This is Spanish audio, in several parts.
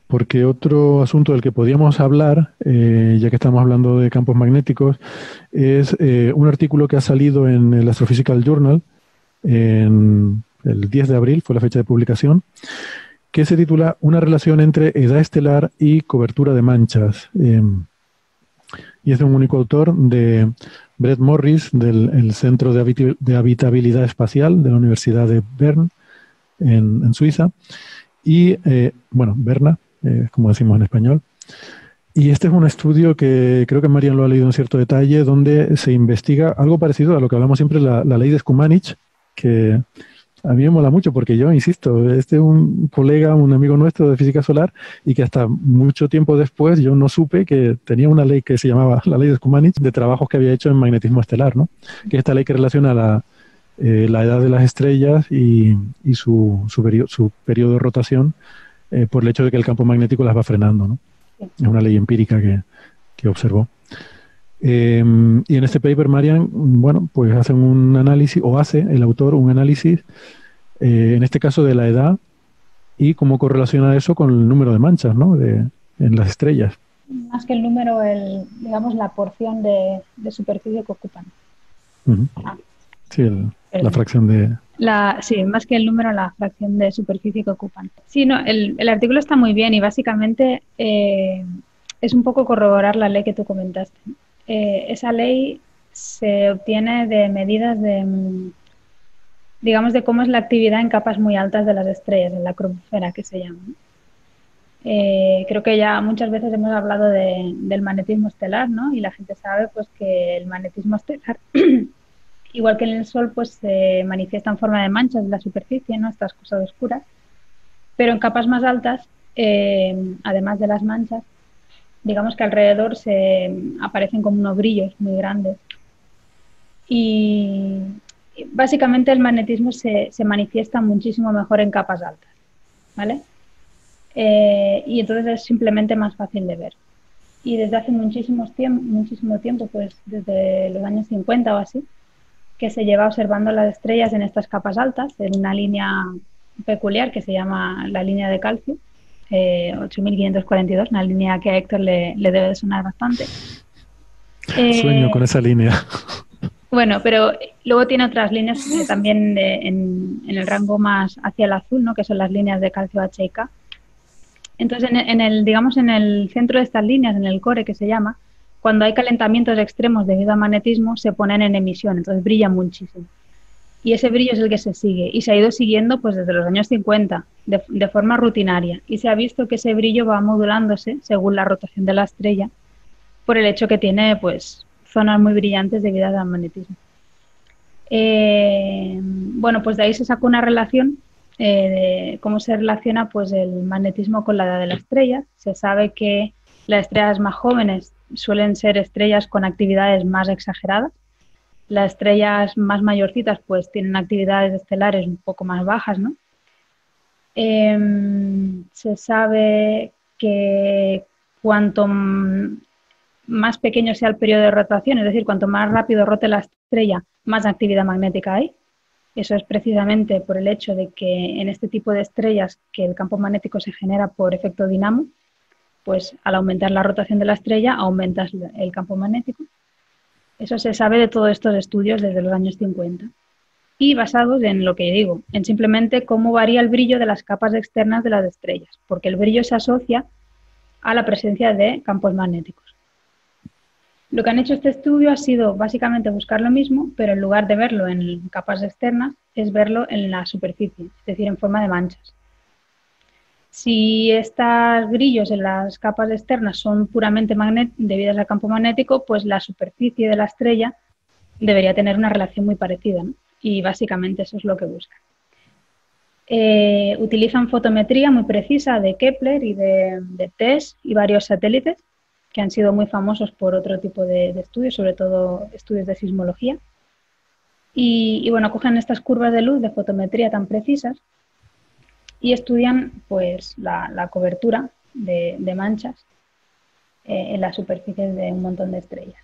porque otro asunto del que podíamos hablar, ya que estamos hablando de campos magnéticos, es un artículo que ha salido en el Astrophysical Journal en el 10 de abril, fue la fecha de publicación, que se titula Una relación entre edad estelar y cobertura de manchas. Y es de un único autor, de Brett Morris, del el Centro de Habitabilidad Espacial de la Universidad de Bern, en Suiza, y, bueno, Berna, como decimos en español. Y este es un estudio que creo que Marian lo ha leído en cierto detalle, donde se investiga algo parecido a lo que hablamos siempre, la ley de Skumanich, que a mí me mola mucho porque yo, insisto, este es un colega, un amigo nuestro de física solar y que hasta mucho tiempo después yo no supe que tenía una ley que se llamaba la ley de Skumanich, de trabajos que había hecho en magnetismo estelar, ¿no? Que es esta ley que relaciona la edad de las estrellas y su periodo de rotación, por el hecho de que el campo magnético las va frenando, ¿no? Sí. Es una ley empírica que observó. Y en este paper, Marian, bueno, pues hacen un análisis, o hace el autor un análisis, en este caso de la edad y cómo correlaciona eso con el número de manchas, ¿no? En las estrellas. Más que el número, digamos, la porción de superficie que ocupan. Uh-huh. Ah, Sí, la fracción de... sí, más que el número, la fracción de superficie que ocupan. Sí, no, el artículo está muy bien y básicamente es un poco corroborar la ley que tú comentaste. Esa ley se obtiene de medidas de, digamos, de cómo es la actividad en capas muy altas de las estrellas, en la cromosfera que se llama. Creo que ya muchas veces hemos hablado del magnetismo estelar, ¿no? Y la gente sabe pues que el magnetismo estelar, igual que en el Sol, pues se manifiesta en forma de manchas en la superficie, ¿no? Estas cosas oscuras. Pero en capas más altas, además de las manchas, digamos que alrededor se aparecen como unos brillos muy grandes. Y básicamente el magnetismo se manifiesta muchísimo mejor en capas altas, ¿vale? Y entonces es simplemente más fácil de ver. Y desde hace muchísimo tiempo, pues desde los años 50 o así, que se lleva observando las estrellas en estas capas altas, en una línea peculiar que se llama la línea de calcio, 8542, una línea que a Héctor le debe de sonar bastante. Sueño con esa línea. Bueno, pero luego tiene otras líneas también en el rango más hacia el azul, ¿no? Que son las líneas de calcio H y K. Entonces, digamos, en el centro de estas líneas, en el core que se llama, cuando hay calentamientos extremos debido al magnetismo, se ponen en emisión, entonces brillan muchísimo. Y ese brillo es el que se sigue y se ha ido siguiendo pues desde los años 50 de forma rutinaria y se ha visto que ese brillo va modulándose según la rotación de la estrella por el hecho que tiene pues zonas muy brillantes debido al magnetismo. Bueno, pues de ahí se sacó una relación de cómo se relaciona pues el magnetismo con la edad de la estrella. Se sabe que las estrellas más jóvenes suelen ser estrellas con actividades más exageradas. Las estrellas más mayorcitas pues tienen actividades estelares un poco más bajas, ¿no? Se sabe que cuanto más pequeño sea el periodo de rotación, es decir, cuanto más rápido rote la estrella, más actividad magnética hay. Eso es precisamente por el hecho de que en este tipo de estrellas que el campo magnético se genera por efecto dinamo, pues al aumentar la rotación de la estrella aumentas el campo magnético. Eso se sabe de todos estos estudios desde los años 50 y basados en lo que digo, en simplemente cómo varía el brillo de las capas externas de las estrellas, porque el brillo se asocia a la presencia de campos magnéticos. Lo que han hecho este estudio ha sido básicamente buscar lo mismo, pero en lugar de verlo en capas externas, es verlo en la superficie, es decir, en forma de manchas. Si estos brillos en las capas externas son puramente debidos al campo magnético, pues la superficie de la estrella debería tener una relación muy parecida, ¿no? Y básicamente eso es lo que buscan. Utilizan fotometría muy precisa de Kepler y de TESS y varios satélites que han sido muy famosos por otro tipo de estudios, sobre todo estudios de sismología. Y bueno, cogen estas curvas de luz de fotometría tan precisas y estudian pues la cobertura de manchas en las superficies de un montón de estrellas.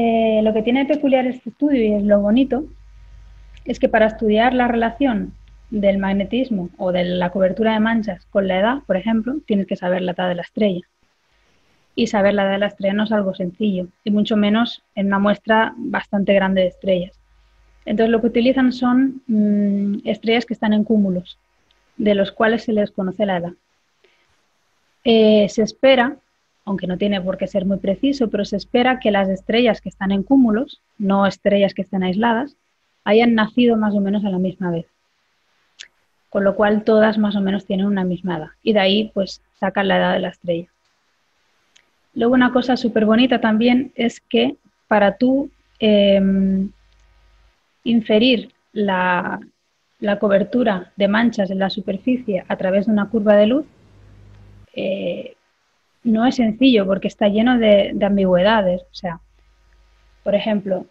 Lo que tiene de peculiar este estudio, y es lo bonito, es que para estudiar la relación del magnetismo o de la cobertura de manchas con la edad, por ejemplo, tienes que saber la edad de la estrella. Y saber la edad de la estrella no es algo sencillo, y mucho menos en una muestra bastante grande de estrellas. Entonces lo que utilizan son estrellas que están en cúmulos, de los cuales se les conoce la edad. Se espera, aunque no tiene por qué ser muy preciso, pero se espera que las estrellas que están en cúmulos, no estrellas que estén aisladas, hayan nacido más o menos a la misma vez. Con lo cual todas más o menos tienen una misma edad. Y de ahí pues sacan la edad de la estrella. Luego una cosa súper bonita también es que para tú inferir la cobertura de manchas en la superficie a través de una curva de luz, no es sencillo porque está lleno de ambigüedades. O sea, por ejemplo,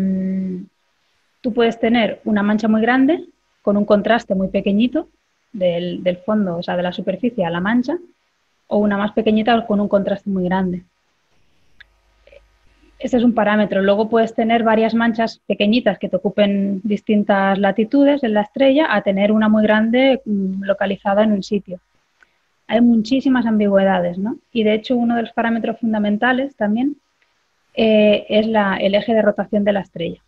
tú puedes tener una mancha muy grande con un contraste muy pequeñito del fondo, o sea, de la superficie a la mancha, o una más pequeñita con un contraste muy grande. Ese es un parámetro. Luego puedes tener varias manchas pequeñitas que te ocupen distintas latitudes en la estrella a tener una muy grande localizada en un sitio. Hay muchísimas ambigüedades, ¿no? Y de hecho uno de los parámetros fundamentales también es el eje de rotación de la estrella.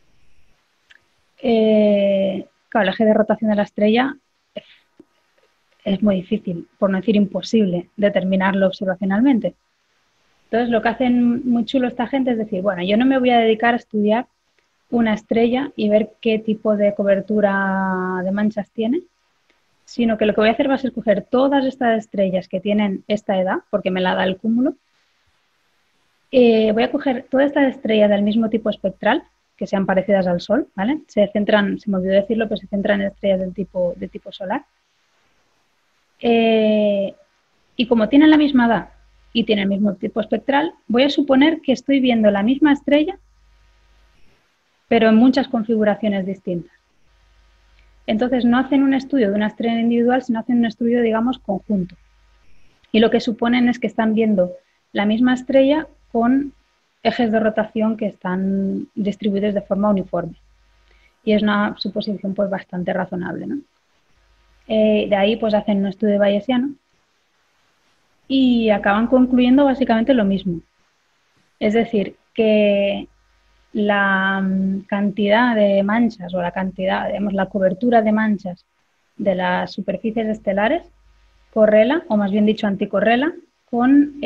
Claro, el eje de rotación de la estrella es muy difícil, por no decir imposible, determinarlo observacionalmente. Entonces, lo que hacen muy chulo esta gente es decir, bueno, yo no me voy a dedicar a estudiar una estrella y ver qué tipo de cobertura de manchas tiene, sino que lo que voy a hacer va a ser coger todas estas estrellas que tienen esta edad, porque me la da el cúmulo. Voy a coger todas estas estrellas del mismo tipo espectral, que sean parecidas al Sol, ¿vale? Se me olvidó decirlo, pero se centran en estrellas de tipo solar. Y como tienen la misma edad y tienen el mismo tipo espectral, voy a suponer que estoy viendo la misma estrella, pero en muchas configuraciones distintas. Entonces no hacen un estudio de una estrella individual, sino hacen un estudio, digamos, conjunto. Y lo que suponen es que están viendo la misma estrella con ejes de rotación que están distribuidos de forma uniforme. Y es una suposición pues bastante razonable, ¿no? De ahí pues hacen un estudio bayesiano y acaban concluyendo básicamente lo mismo. Es decir, que la cantidad de manchas o la cantidad, digamos, la cobertura de manchas de las superficies estelares correla, o más bien dicho anticorrela, con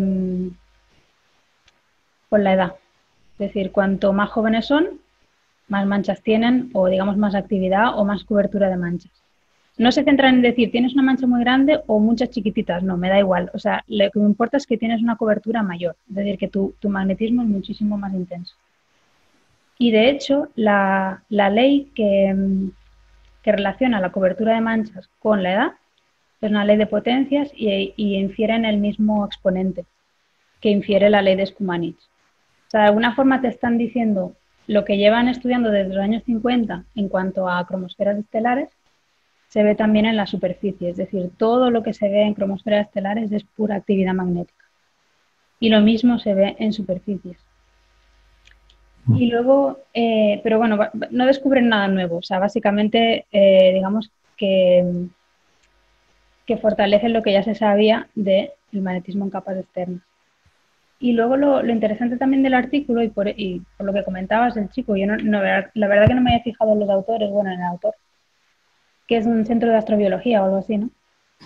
la edad. Es decir, cuanto más jóvenes son, más manchas tienen o digamos más actividad o más cobertura de manchas. No se centran en decir tienes una mancha muy grande o muchas chiquititas, no, me da igual. O sea, lo que me importa es que tienes una cobertura mayor, es decir, que tu magnetismo es muchísimo más intenso. Y de hecho, la ley que relaciona la cobertura de manchas con la edad es una ley de potencias y infieren el mismo exponente que infiere la ley de Skumanich. O sea, de alguna forma te están diciendo lo que llevan estudiando desde los años 50 en cuanto a cromosferas estelares, se ve también en la superficie. Es decir, todo lo que se ve en cromosferas estelares es pura actividad magnética. Y lo mismo se ve en superficies. Y luego, pero bueno, no descubren nada nuevo. O sea, básicamente, digamos que fortalecen lo que ya se sabía del magnetismo en capas externas. Y luego lo interesante también del artículo, y por lo que comentabas del chico, yo la verdad que no me había fijado en los autores, bueno, en el autor, que es un centro de astrobiología o algo así, ¿no?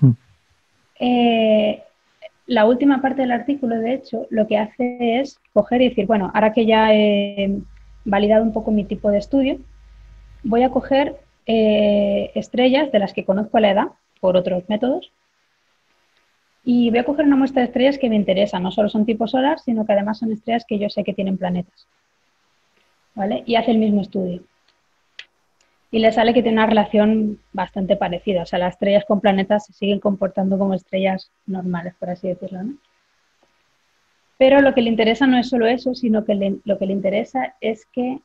La última parte del artículo, de hecho, lo que hace es coger y decir, bueno, ahora que ya he validado un poco mi tipo de estudio, voy a coger estrellas de las que conozco la edad por otros métodos y voy a coger una muestra de estrellas que me interesan. No solo son tipo solar, sino que además son estrellas que yo sé que tienen planetas, ¿vale? Y hace el mismo estudio. Y le sale que tiene una relación bastante parecida. O sea, las estrellas con planetas se siguen comportando como estrellas normales, por así decirlo, ¿no? Pero lo que le interesa no es solo eso, sino que lo que le interesa es que,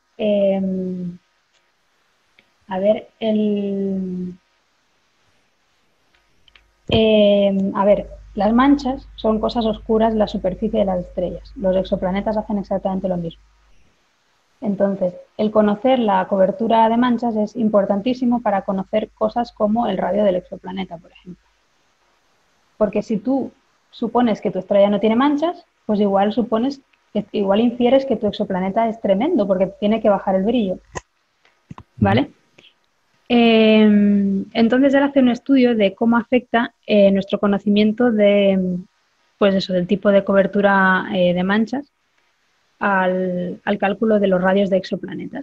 las manchas son cosas oscuras en la superficie de las estrellas. Los exoplanetas hacen exactamente lo mismo. Entonces, el conocer la cobertura de manchas es importantísimo para conocer cosas como el radio del exoplaneta, por ejemplo. Porque si tú supones que tu estrella no tiene manchas, pues igual infieres que tu exoplaneta es tremendo porque tiene que bajar el brillo. ¿Vale? Entonces él hace un estudio de cómo afecta nuestro conocimiento pues eso, del tipo de cobertura de manchas al cálculo de los radios de exoplanetas.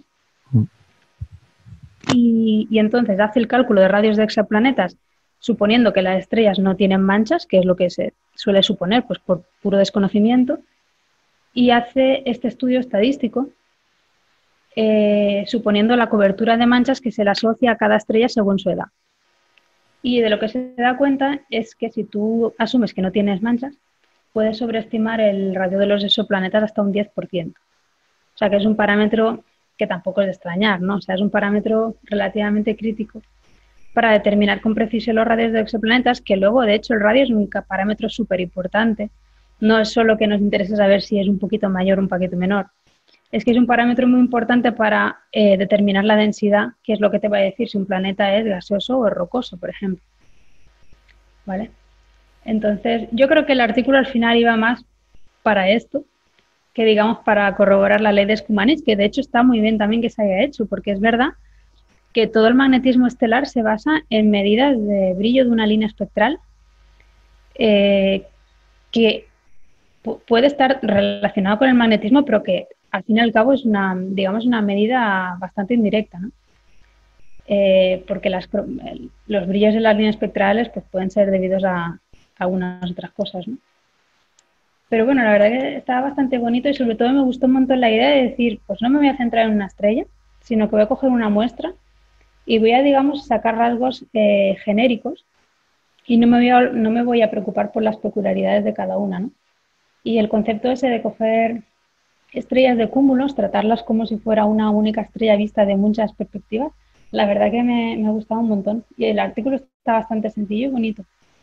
Y entonces hace el cálculo de radios de exoplanetas suponiendo que las estrellas no tienen manchas, que es lo que se suele suponer, pues por puro desconocimiento, y hace este estudio estadístico suponiendo la cobertura de manchas que se le asocia a cada estrella según su edad. Y de lo que se da cuenta es que si tú asumes que no tienes manchas, puedes sobreestimar el radio de los exoplanetas hasta un 10%. O sea que es un parámetro que tampoco es de extrañar, ¿no? O sea, es un parámetro relativamente crítico para determinar con precisión los radios de exoplanetas, que luego, de hecho, el radio es un parámetro súper importante. No es solo que nos interese saber si es un poquito mayor o un poquito menor. Es que es un parámetro muy importante para determinar la densidad, que es lo que te va a decir si un planeta es gaseoso o rocoso, por ejemplo. ¿Vale? Entonces, yo creo que el artículo al final iba más para esto, que digamos para corroborar la ley de Scumanis, que de hecho está muy bien también que se haya hecho, porque es verdad que todo el magnetismo estelar se basa en medidas de brillo de una línea espectral que puede estar relacionado con el magnetismo, pero que al fin y al cabo es una medida bastante indirecta, ¿no? Porque los brillos de las líneas espectrales pues, pueden ser debidos a algunas otras cosas, ¿no? Pero bueno, la verdad que estaba bastante bonito y sobre todo me gustó un montón la idea de decir, pues no me voy a centrar en una estrella, sino que voy a coger una muestra y voy a, digamos, sacar rasgos genéricos y no me voy a preocupar por las peculiaridades de cada una, ¿no? Y el concepto ese de coger estrellas de cúmulos, tratarlas como si fuera una única estrella vista de muchas perspectivas, la verdad que me ha gustado un montón. Y el artículo está bastante sencillo y bonito.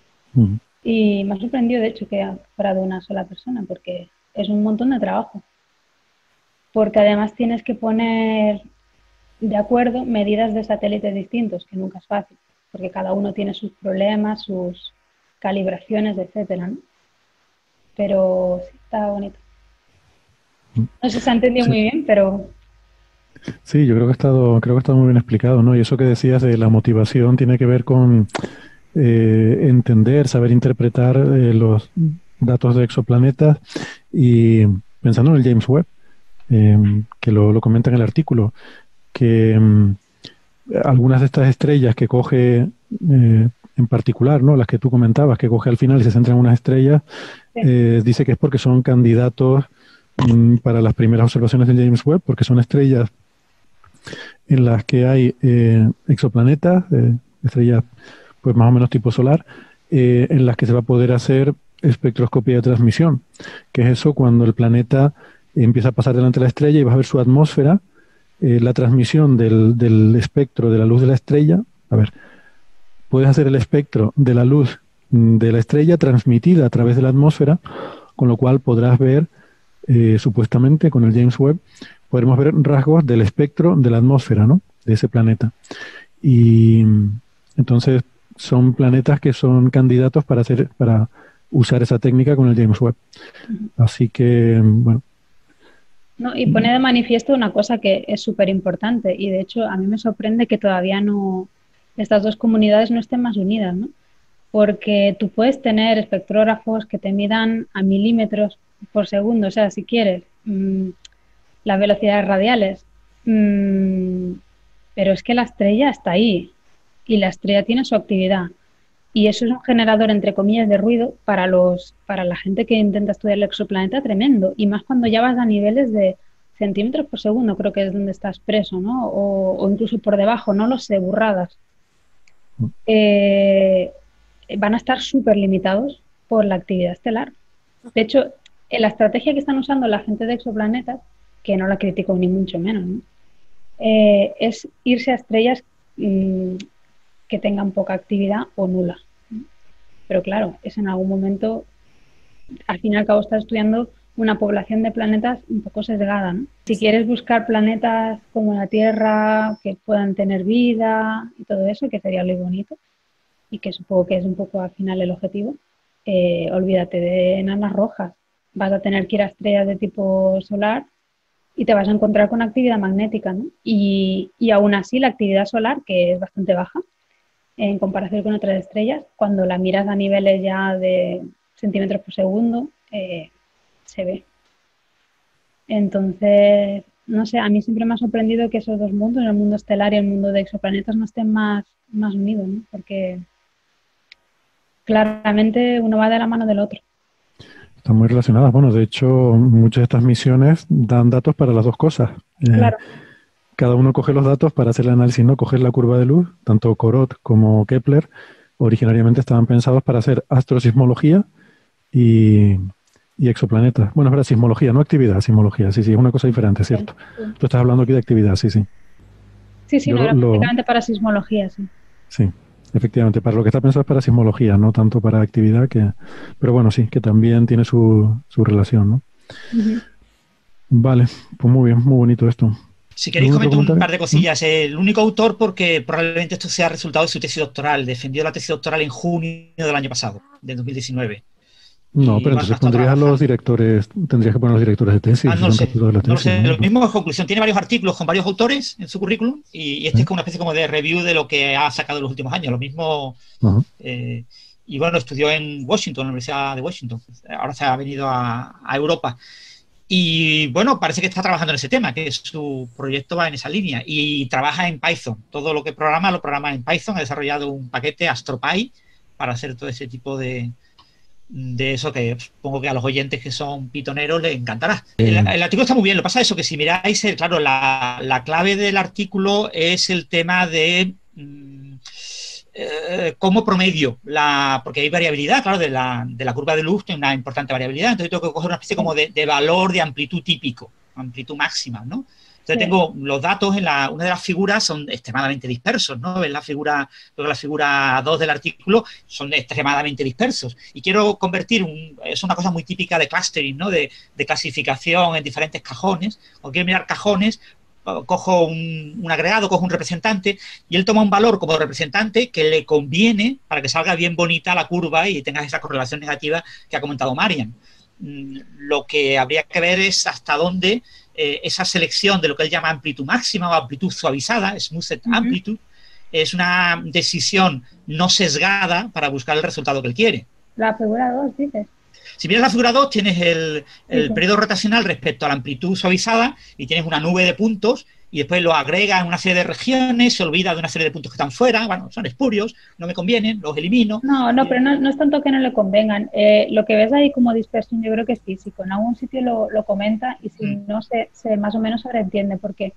Y me ha sorprendido, de hecho, que fuera de una sola persona, porque es un montón de trabajo. Porque además tienes que poner de acuerdo medidas de satélites distintos, que nunca es fácil, porque cada uno tiene sus problemas, sus calibraciones, etcétera, ¿no? Pero sí, está bonito. No sé si se ha entendido muy bien, pero... Sí, yo creo que ha estado muy bien explicado, ¿no? Y eso que decías de la motivación tiene que ver con entender, saber interpretar los datos de exoplanetas y pensando en el James Webb, que lo comenta en el artículo, que algunas de estas estrellas que coge en particular, ¿no? Las que tú comentabas, que coge al final y se centra en unas estrellas, sí. Dice que es porque son candidatos para las primeras observaciones del James Webb, porque son estrellas en las que hay exoplanetas, estrellas pues más o menos tipo solar, en las que se va a poder hacer espectroscopía de transmisión, que es eso cuando el planeta empieza a pasar delante de la estrella y vas a ver su atmósfera, la transmisión del espectro de la luz de la estrella. A ver, puedes hacer el espectro de la luz de la estrella transmitida a través de la atmósfera, con lo cual podrás ver, supuestamente con el James Webb, podremos ver rasgos del espectro de la atmósfera, ¿no? De ese planeta. Y entonces son planetas que son candidatos para usar esa técnica con el James Webb. Así que, bueno. No, y pone de manifiesto una cosa que es súper importante y de hecho a mí me sorprende que todavía no, estas dos comunidades no estén más unidas, ¿no? Porque tú puedes tener espectrógrafos que te midan a milímetros por segundo, o sea, si quieres, las velocidades radiales, pero es que la estrella está ahí y la estrella tiene su actividad y eso es un generador, entre comillas, de ruido para la gente que intenta estudiar el exoplaneta tremendo, y más cuando ya vas a niveles de centímetros por segundo, creo que es donde estás preso, ¿no? O incluso por debajo, no lo sé, burradas. Van a estar súper limitados por la actividad estelar. De hecho, en la estrategia que están usando la gente de exoplanetas, que no la critico ni mucho menos, ¿no? Es irse a estrellas que tengan poca actividad o nula. Pero claro, es en algún momento, al fin y al cabo estás estudiando una población de planetas un poco sesgada, ¿no? Si quieres buscar planetas como la Tierra, que puedan tener vida y todo eso, que sería muy bonito, y que supongo que es un poco al final el objetivo, olvídate de enanas rojas. Vas a tener que ir a estrellas de tipo solar y te vas a encontrar con actividad magnética, ¿no? Y aún así la actividad solar, que es bastante baja en comparación con otras estrellas, cuando la miras a niveles ya de centímetros por segundo, se ve. Entonces, no sé, a mí siempre me ha sorprendido que esos dos mundos, el mundo estelar y el mundo de exoplanetas, no estén más unidos, ¿no? Porque claramente uno va de la mano del otro. Están muy relacionadas. Bueno, de hecho, muchas de estas misiones dan datos para las dos cosas. Claro. Cada uno coge los datos para hacer el análisis, ¿no? Coger la curva de luz, tanto Corot como Kepler, originariamente estaban pensados para hacer astrosismología y exoplanetas. Bueno, es verdad, sismología, no actividad, sismología. Sí, sí, es una cosa diferente, ¿cierto? Sí. Tú estás hablando aquí de actividad, sí, sí. Sí, no, era prácticamente para sismología, sí. Sí, efectivamente, para lo que está pensado es para sismología, no tanto para actividad, pero bueno, sí, que también tiene su relación, ¿no? Vale, pues muy bien, muy bonito esto. Si queréis comento un par de cosillas. El único autor, porque probablemente esto sea resultado de su tesis doctoral, defendió la tesis doctoral en junio del año pasado, de 2019. No, pero entonces pondrías a los directores, tendrías que poner a los directores de tesis. No lo sé, no sé. Lo mismo, conclusión, tiene varios artículos con varios autores en su currículum y este es como una especie como de review de lo que ha sacado en los últimos años. Lo mismo, y bueno, estudió en Washington, en la Universidad de Washington. Ahora se ha venido a Europa. Y bueno, parece que está trabajando en ese tema, que su proyecto va en esa línea y trabaja en Python. Todo lo que programa, lo programa en Python. Ha desarrollado un paquete AstroPy para hacer todo ese tipo de eso que supongo que a los oyentes que son pitoneros les encantará. El artículo está muy bien. Lo que pasa es eso, que si miráis, claro, la clave del artículo es el tema de como promedio, porque hay variabilidad, claro, de la curva de luz tiene una importante variabilidad, entonces tengo que coger una especie como de valor de amplitud típico, amplitud máxima, ¿no? Entonces tengo los datos en una de las figuras son extremadamente dispersos, ¿no? En la figura 2 del artículo son extremadamente dispersos y quiero convertir, es una cosa muy típica de clustering, ¿no? De clasificación en diferentes cajones, o quiero mirar cajones, cojo un agregado, cojo un representante y él toma un valor como representante que le conviene para que salga bien bonita la curva y tengas esa correlación negativa que ha comentado Marian. Lo que habría que ver es hasta dónde esa selección de lo que él llama amplitud máxima o amplitud suavizada, smoothed amplitude, es una decisión no sesgada para buscar el resultado que él quiere. La figura 2, dices. Si miras la figura 2, tienes el periodo rotacional respecto a la amplitud suavizada y tienes una nube de puntos y después lo agrega en una serie de regiones, se olvida de una serie de puntos que están fuera, bueno, son espurios, no me convienen, los elimino. No, pero no es tanto que no le convengan. Lo que ves ahí como dispersión yo creo que es físico. En algún sitio lo comenta y si no se más o menos sobreentiende porque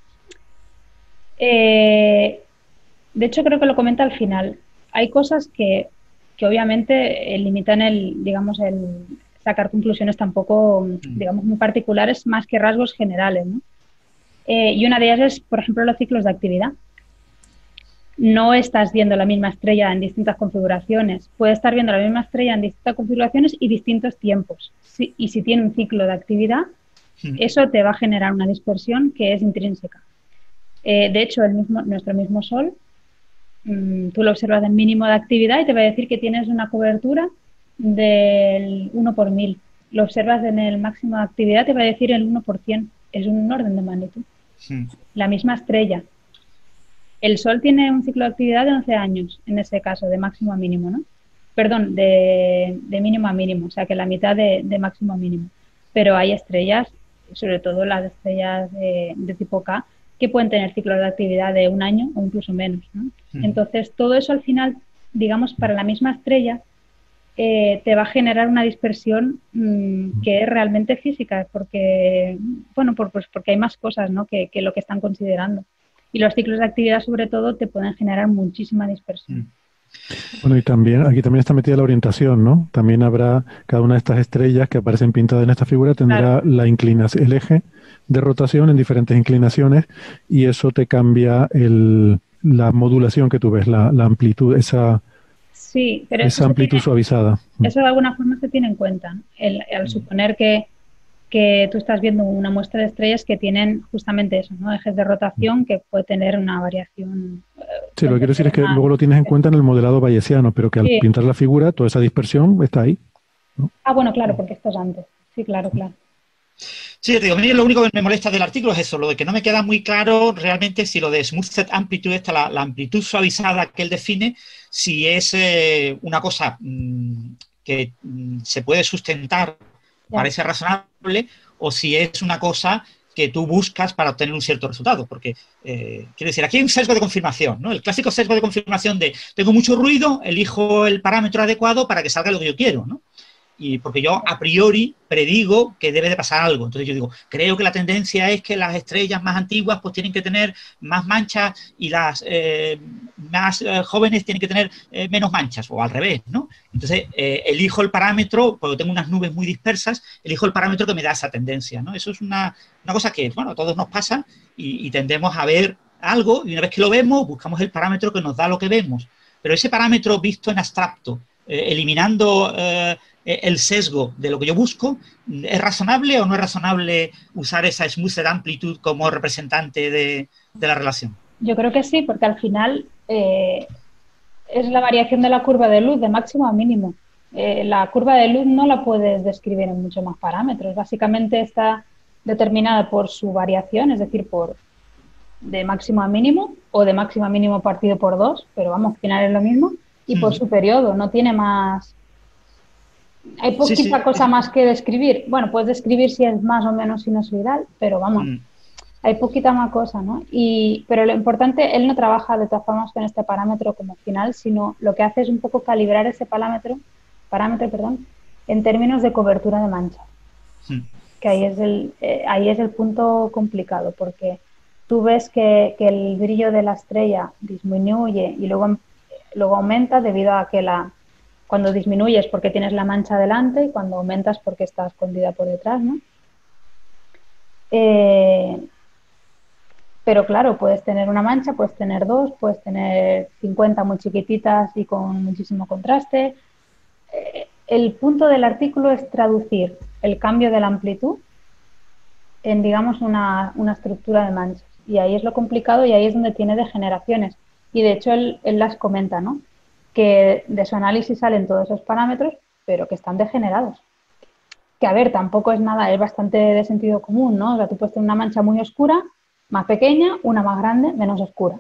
de hecho creo que lo comenta al final. Hay cosas que obviamente limitan el sacar conclusiones tampoco, digamos, muy particulares más que rasgos generales, ¿no? Y una de ellas es, por ejemplo, los ciclos de actividad. No estás viendo la misma estrella en distintas configuraciones. Puedes estar viendo la misma estrella en distintas configuraciones y distintos tiempos. Y si tiene un ciclo de actividad, eso te va a generar una dispersión que es intrínseca. De hecho, nuestro mismo Sol, tú lo observas en mínimo de actividad y te va a decir que tienes una cobertura del 1 por 1000. Lo observas en el máximo de actividad, te va a decir el 1%. Es un orden de magnitud. La misma estrella. El Sol tiene un ciclo de actividad de 11 años, en ese caso, de máximo a mínimo, ¿no? Perdón, de mínimo a mínimo, o sea que la mitad de máximo a mínimo. Pero hay estrellas, sobre todo las estrellas de tipo K, que pueden tener ciclos de actividad de 1 año o incluso menos, ¿no? Entonces, todo eso al final, digamos, para la misma estrella, te va a generar una dispersión que es realmente física, porque, bueno, porque hay más cosas, ¿no? que lo que están considerando. Y los ciclos de actividad, sobre todo, te pueden generar muchísima dispersión. Bueno, y aquí también está metida la orientación, ¿no? También habrá cada una de estas estrellas que aparecen pintadas en esta figura, tendrá la inclinación, el eje de rotación en diferentes inclinaciones y eso te cambia la modulación que tú ves, la amplitud, esa amplitud suavizada. Eso de alguna forma se tiene en cuenta. Al suponer que que tú estás viendo una muestra de estrellas que tienen justamente eso, ¿no? Ejes de rotación que puede tener una variación. Sí, lo que quiero decir es que luego lo tienes en cuenta en el modelado bayesiano, pero que al Sí. pintar la figura, toda esa dispersión está ahí, ¿no? Ah, bueno, claro, porque esto es antes. Sí, claro, claro. Sí, te digo, a mí lo único que me molesta del artículo es eso, lo de que no me queda muy claro realmente si lo de Smooth Set Amplitude, la amplitud suavizada que él define, si es una cosa que se puede sustentar, parece razonable, o si es una cosa que tú buscas para obtener un cierto resultado. Porque, quiero decir, aquí hay un sesgo de confirmación, ¿no? El clásico sesgo de confirmación de tengo mucho ruido, elijo el parámetro adecuado para que salga lo que yo quiero, ¿no? Y porque yo a priori predigo que debe de pasar algo. Entonces yo digo, creo que la tendencia es que las estrellas más antiguas pues tienen que tener más manchas y las más jóvenes tienen que tener menos manchas, o al revés, ¿no? Entonces elijo el parámetro, porque tengo unas nubes muy dispersas, elijo el parámetro que me da esa tendencia, ¿no? Eso es una cosa que, bueno, a todos nos pasa y tendemos a ver algo y una vez que lo vemos, buscamos el parámetro que nos da lo que vemos. Pero ese parámetro visto en abstracto, eliminando el sesgo de lo que yo busco, ¿es razonable o no es razonable usar esa smoothed amplitude como representante de la relación? Yo creo que sí, porque al final es la variación de la curva de luz de máximo a mínimo. La curva de luz no la puedes describir en muchos más parámetros. Básicamente está determinada por su variación, es decir, por de máximo a mínimo o de máximo a mínimo partido por 2, pero vamos, al final es lo mismo, y por su periodo, no tiene más. Hay poquita cosa más que describir. Bueno, puedes describir si es más o menos sinusoidal, pero vamos, hay poquita más cosa, ¿no? Pero lo importante, él no trabaja de todas formas con este parámetro como final, sino lo que hace es un poco calibrar ese parámetro, en términos de cobertura de manchas. Que ahí es el punto complicado, porque tú ves que el brillo de la estrella disminuye y luego aumenta debido a que cuando disminuyes porque tienes la mancha delante y cuando aumentas porque está escondida por detrás, ¿no? Pero claro, puedes tener una mancha, puedes tener dos, puedes tener 50 muy chiquititas y con muchísimo contraste. El punto del artículo es traducir el cambio de la amplitud en, digamos, una estructura de manchas. Y ahí es lo complicado y ahí es donde tiene degeneraciones. Y de hecho él las comenta, ¿no? Que de su análisis salen todos esos parámetros, pero que están degenerados. Que a ver, tampoco es nada, es bastante de sentido común, ¿no? O sea, tú puedes tener una mancha muy oscura, más pequeña, una más grande, menos oscura.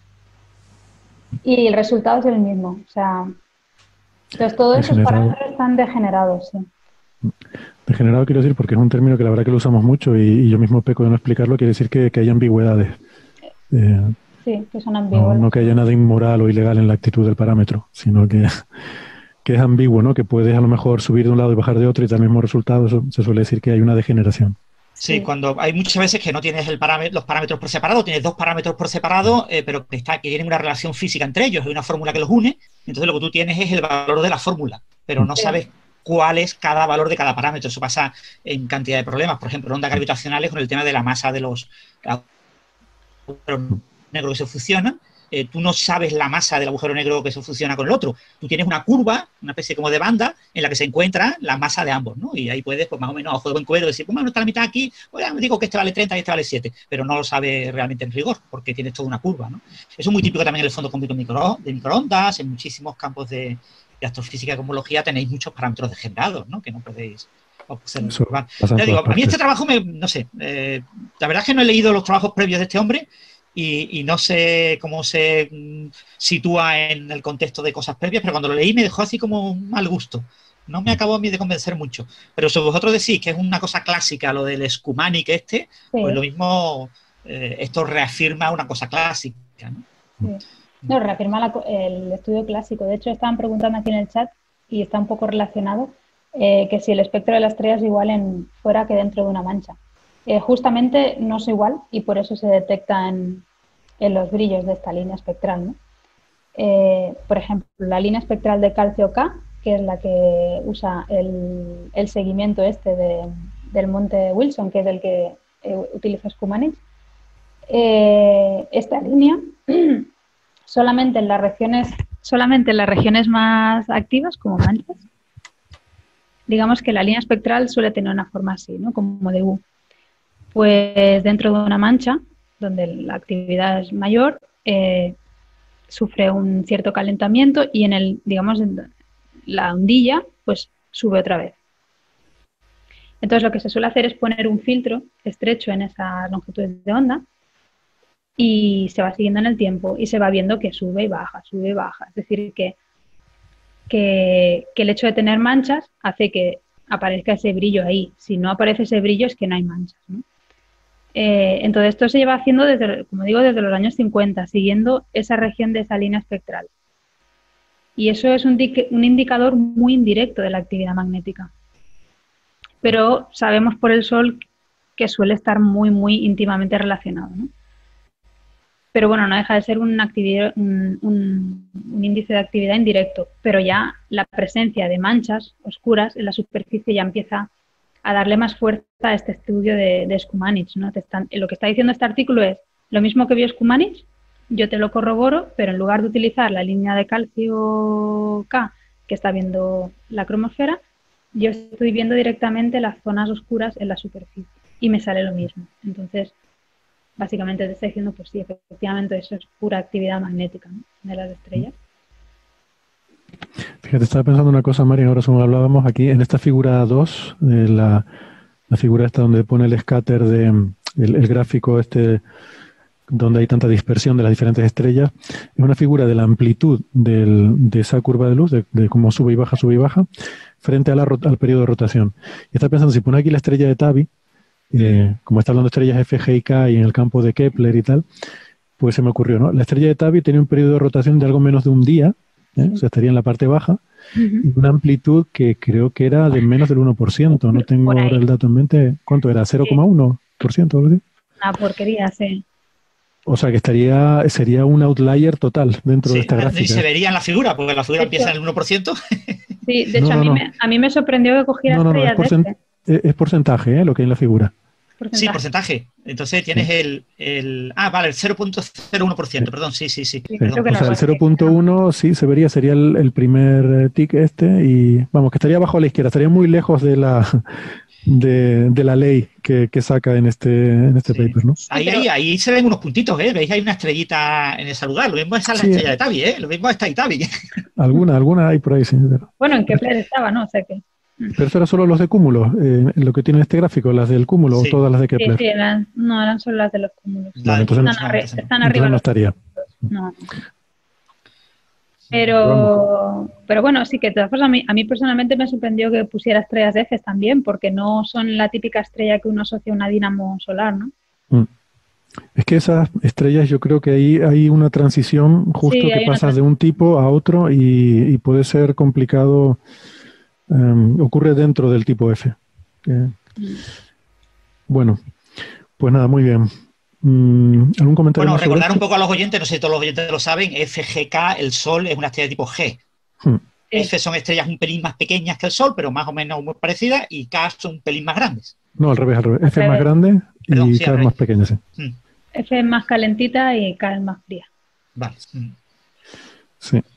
Y el resultado es el mismo. O sea, entonces todos esos parámetros están degenerados, sí. Degenerado quiero decir, porque es un término que la verdad que lo usamos mucho y yo mismo peco de no explicarlo, quiere decir que hay ambigüedades. Sí, que son ambiguos. No que haya nada inmoral o ilegal en la actitud del parámetro, sino que es ambiguo, ¿no? Que puedes a lo mejor subir de un lado y bajar de otro y te da el mismo resultado. Eso se suele decir que hay una degeneración. Sí, cuando hay muchas veces que no tienes los parámetros por separado, tienes dos parámetros por separado, pero que tienen una relación física entre ellos, hay una fórmula que los une, entonces lo que tú tienes es el valor de la fórmula, pero no sabes cuál es cada valor de cada parámetro. Eso pasa en cantidad de problemas, por ejemplo, en ondas gravitacionales con el tema de la masa de los agujeros negros que se fusionan. Tú no sabes la masa del agujero negro que se fusiona con el otro. Tú tienes una curva, una especie como de banda, en la que se encuentra la masa de ambos, ¿no? Y ahí puedes, pues más o menos, a ojo de buen cubero, decir, pues bueno, está la mitad aquí, pues ya me digo que este vale 30 y este vale 7, pero no lo sabes realmente en rigor, porque tienes toda una curva, ¿no? Eso es muy típico también en el fondo cósmico de microondas, en muchísimos campos de astrofísica y cosmología tenéis muchos parámetros degenerados, ¿no? Que no podéis observar. Ya digo, a mí este trabajo no sé, la verdad es que no he leído los trabajos previos de este hombre, y no sé cómo se sitúa en el contexto de cosas previas, pero cuando lo leí me dejó así como un mal gusto. No me acabó a mí de convencer mucho. Pero si vosotros decís que es una cosa clásica lo del Skumanic pues lo mismo, esto reafirma una cosa clásica, ¿no? Sí. No, reafirma el estudio clásico. De hecho, estaban preguntando aquí en el chat, y está un poco relacionado, que si el espectro de la estrella es igual fuera que dentro de una mancha. Justamente no es igual y por eso se detecta en los brillos de esta línea espectral, ¿no? Por ejemplo, la línea espectral de calcio K, que es la que usa el seguimiento del monte Wilson, que es el que utiliza Skumanic. Esta línea solamente en las regiones más activas, como manchas, digamos que la línea espectral suele tener una forma así, ¿no? Como de U. Pues dentro de una mancha, donde la actividad es mayor, sufre un cierto calentamiento y en el, digamos, en la ondilla, pues sube otra vez. Entonces lo que se suele hacer es poner un filtro estrecho en esa longitud de onda y se va siguiendo en el tiempo y se va viendo que sube y baja, sube y baja. Es decir, que el hecho de tener manchas hace que aparezca ese brillo ahí. Si no aparece ese brillo es que no hay manchas, ¿no? Entonces esto se lleva haciendo, como digo, desde los años 50, siguiendo esa región de esa línea espectral. Y eso es un indicador muy indirecto de la actividad magnética. Pero sabemos por el Sol que suele estar muy, muy íntimamente relacionado, ¿no? Pero bueno, no deja de ser un índice de actividad indirecto, pero ya la presencia de manchas oscuras en la superficie ya empieza a darle más fuerza a este estudio de Skumanich, ¿no? Lo que está diciendo este artículo es lo mismo que vio Skumanich, yo te lo corroboro, pero en lugar de utilizar la línea de calcio K que está viendo la cromosfera, yo estoy viendo directamente las zonas oscuras en la superficie y me sale lo mismo. Entonces, básicamente te está diciendo, pues sí, efectivamente eso es pura actividad magnética, ¿no? De las estrellas. Fíjate, estaba pensando una cosa, Mari, ahora según hablábamos aquí, en esta figura 2, la figura esta donde pone el scatter el gráfico este donde hay tanta dispersión de las diferentes estrellas, es una figura de la amplitud de esa curva de luz, de cómo sube y baja, frente al periodo de rotación. Y estaba pensando, si pone aquí la estrella de Tabby, como está hablando de estrellas F, G y K y en el campo de Kepler y tal, pues se me ocurrió, ¿no? La estrella de Tabby tiene un periodo de rotación de algo menos de un día, o sea, estaría en la parte baja, y una amplitud que creo que era de menos del 1%, no tengo ahora el dato en mente. ¿Cuánto era? ¿0,1% o algo así? Una porquería, sí. O sea, que sería un outlier total dentro de esta gráfica. Y se vería en la figura, porque la figura empieza en el 1%. Sí, de hecho, a mí me sorprendió que cogiera estrellas es porcentaje, lo que hay en la figura. Sí, porcentaje. Entonces tienes el 0.01%, perdón, sí. O sea, el 0.1 sí se vería, sería el primer tick y vamos, que estaría abajo a la izquierda, estaría muy lejos de la ley que saca en este paper, ¿no? Ahí se ven unos puntitos, ¿eh? ¿Veis? Hay una estrellita en ese lugar. Lo mismo es la estrella de Tabby, ¿eh? Lo mismo está ahí Tabby. Alguna hay por ahí, sí. Bueno, en Kepler estaba, ¿no? O sea que... Pero eso era solo los de cúmulo, lo que tiene este gráfico, las del cúmulo o todas las de Kepler. Sí, eran solo las de los cúmulos. Están arriba. No estaría. No. Pero bueno, sí que de todas formas a mí personalmente me sorprendió que pusiera estrellas de F también, porque no son la típica estrella que uno asocia a una dínamo solar, ¿no? Es que esas estrellas, yo creo que ahí hay una transición justo que pasas de un tipo a otro y puede ser complicado. Ocurre dentro del tipo F. Bueno, pues nada, muy bien. ¿Algún comentario? Bueno, recordar un poco a los oyentes, no sé si todos los oyentes lo saben, FGK, el Sol es una estrella de tipo G. F son estrellas un pelín más pequeñas que el Sol, pero más o menos muy parecidas, y K son un pelín más grandes. No, al revés. F es más grande y K es más pequeña, sí. F es más calentita y K es más fría. Vale. Sí.